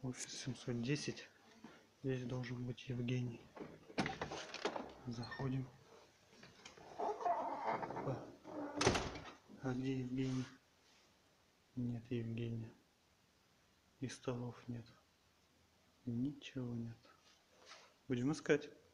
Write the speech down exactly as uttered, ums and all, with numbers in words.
Офис семьсот десять. Здесь должен быть Евгений. Заходим. Опа. А где Евгений? Нет Евгения. И столов нет. Ничего нет. Будем искать.